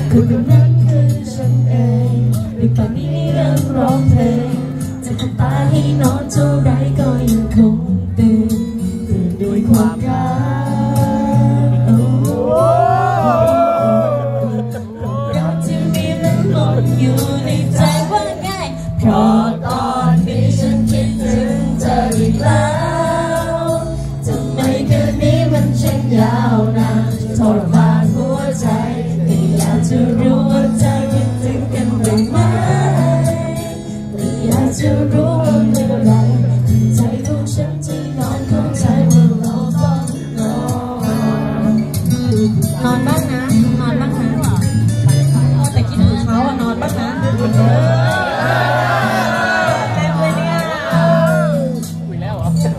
คนคนนั้นคือฉันเองในตอนนี้ยังร้องเพลงจะทำตาให้นอนเท่าไรก็ยังคงตื่นด้วยความรักรักที่มีมันหมดอยู่ในใจว่าง่ายเพราะตอนนี้ฉันคิดถึงเธออีกแล้วทำไมคืนนี้มันช่างยาวนานทรมานหัวใจแต่อยากจะรู้ว่าเธอคิดถึงกันบ้างไหมแต่อยากจะรู้ว่าเมื่อไรใจของฉันที่นอนเข้าใจว่าเราต้องนอนบ้างนะนอนบ้างนะแต่คิดถึงเขาอะนอนบ้างนะแม่เลยเนี่ยคุยแล้วเหรอเธอ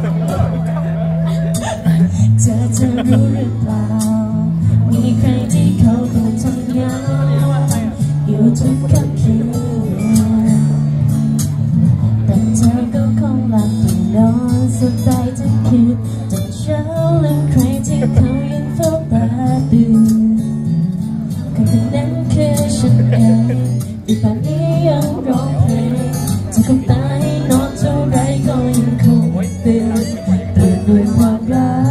จะรู้หรือเปล่ามีใครที่เขาคงทำงานอยู่ทุกค่ำคืนแต่เธอก็คงหลับไปนอนสบายทั้งคืนจนเช้าและใครที่เขายังเฝ้าตาตื่นคนคนนั้นคือฉันเองที่ป่านนี้ยังร้องเพลงจะคงตายนอนเท่าไรก็ยังคงตื่นด้วยความรัก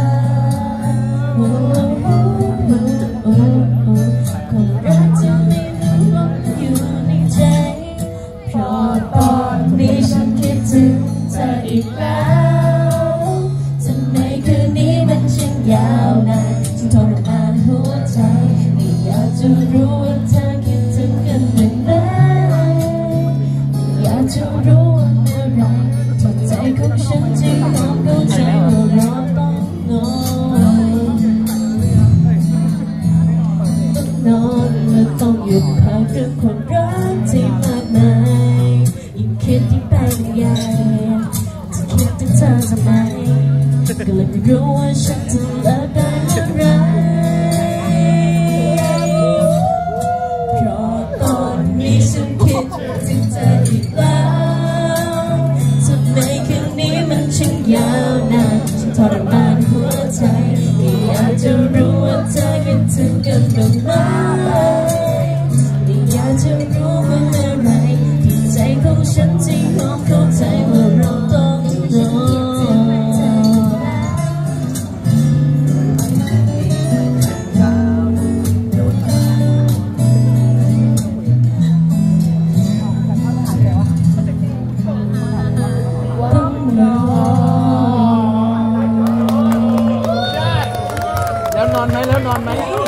ความรักที่มีมันหลงอยู่ในใจเพราะตอนนี้ฉันคิดถึงเธออีกแล้วทำไมคืนนี้มันช่างยาวนานจึงทรมานหัวใจไม่อยากจะรู้ว่าเธอคิดถึงกันอย่างไรอยากจะรู้ว่าเมื่อไรที่ใจของฉันที่ยอมเข้าใจว่าเราต้องนอนและต้องหยุดพักเรื่องความรักที่มากมายยิ่งคิดยิ่งไปใหญ่จะคิดถึงเธอทำไมก็เลยไม่รู้ว่าฉันจะเลิกได้เมื่อไรเพราะตอนนี้ฉันคิดถึงเธออีกแล้วทำไมคืนนี้มันช่างยาวนานฉันทรมานหัวใจอยากจะรู้ว่าเธอคิดถึงกันบ้างไหมอยากจะรู้ว่าเมื่อไรที่ใจของฉันที่ยอมเข้าใจว่าเราต้องรอแล้วนอนไหม